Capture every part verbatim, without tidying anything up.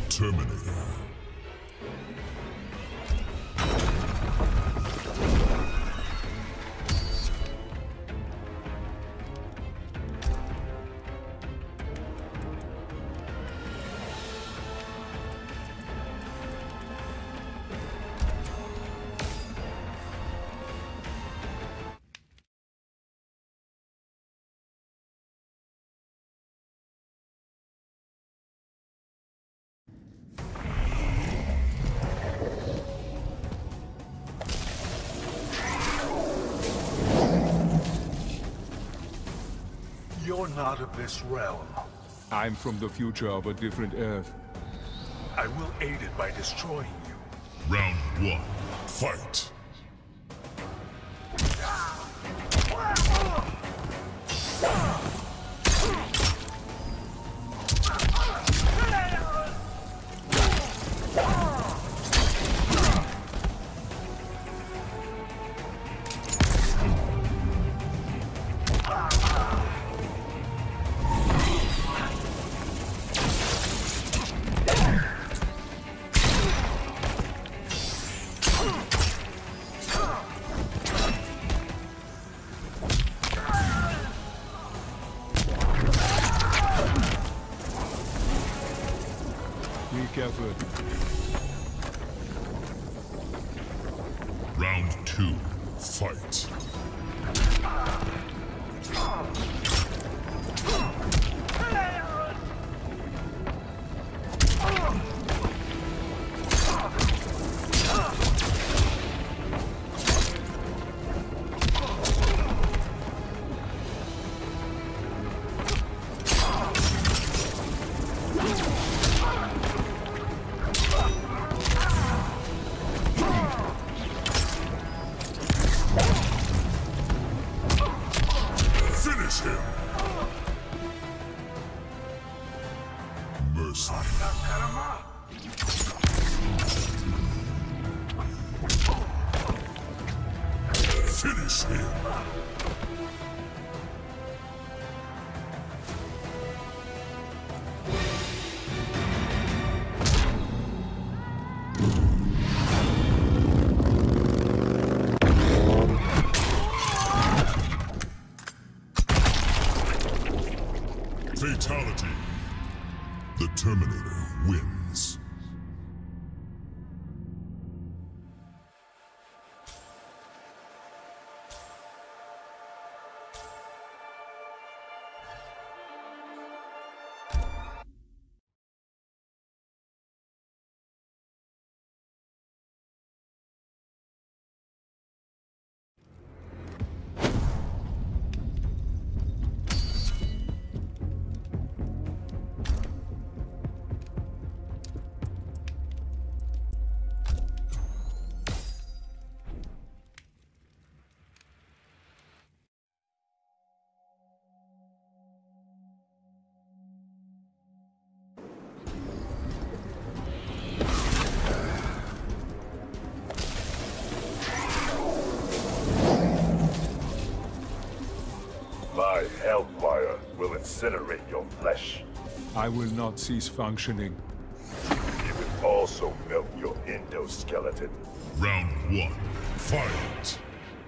Terminator. You're not of this realm. I'm from the future of a different Earth. I will aid it by destroying you. Round one, fight! Be careful. Round two, fight! Finish him! Mercy. Finish him! Fatality. The Terminator wins. My hellfire will incinerate your flesh. I will not cease functioning. It will also melt your endoskeleton. Round one, fight!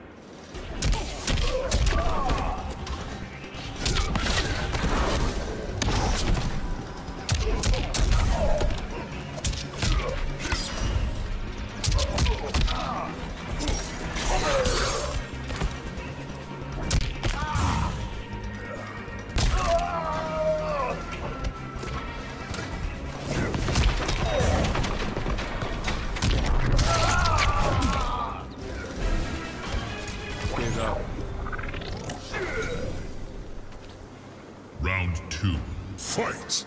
Get up. Round two, fight!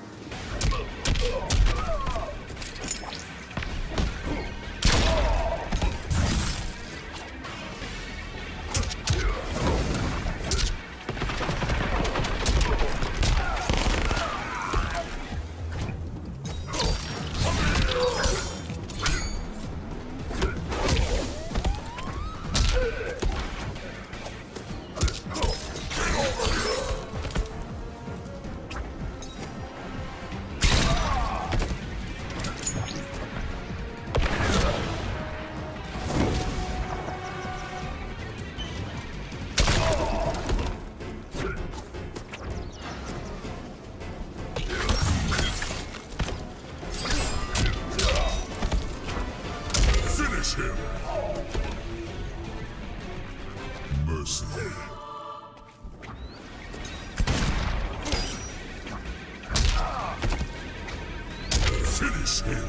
him.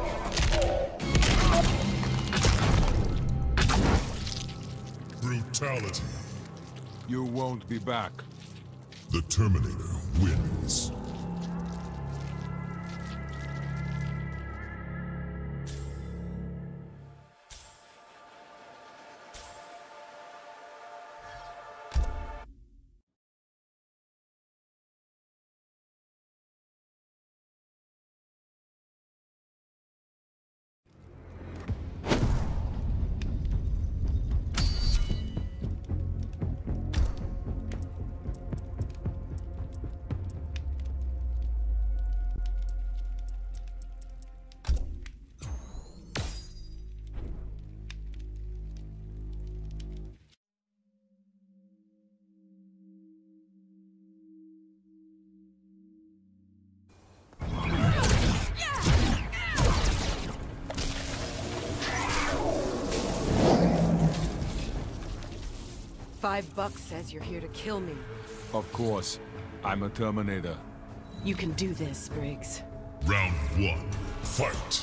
Brutality. You won't be back. The Terminator wins. Five bucks says you're here to kill me. Of course. I'm a Terminator. You can do this, Briggs. Round one, fight.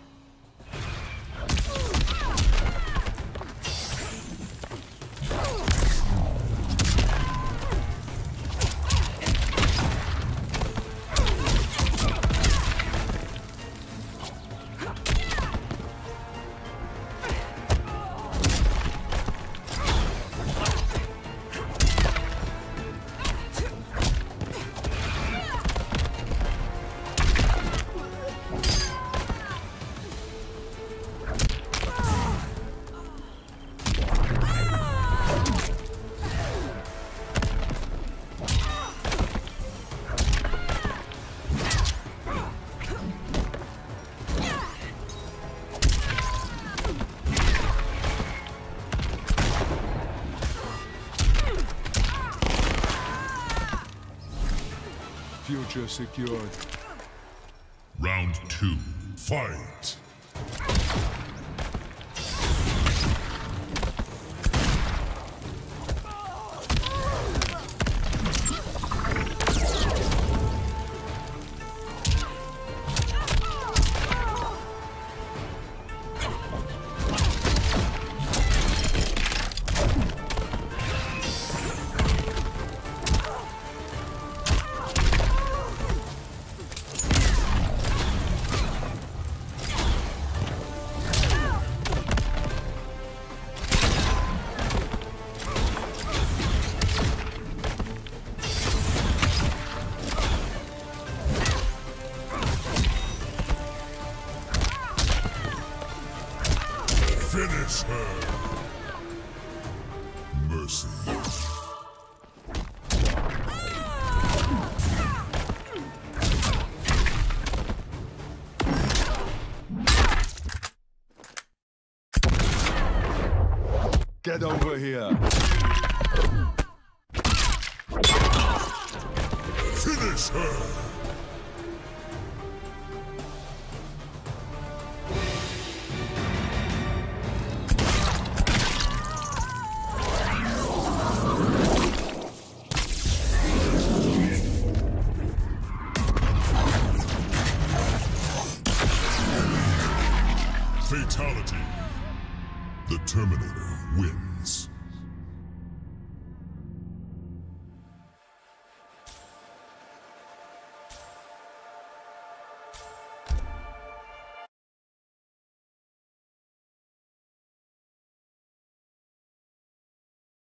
Future secured. Round two, fight. Finish her! Mercy. Get over here. Finish her! Fatality. The Terminator wins.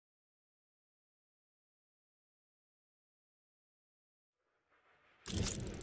You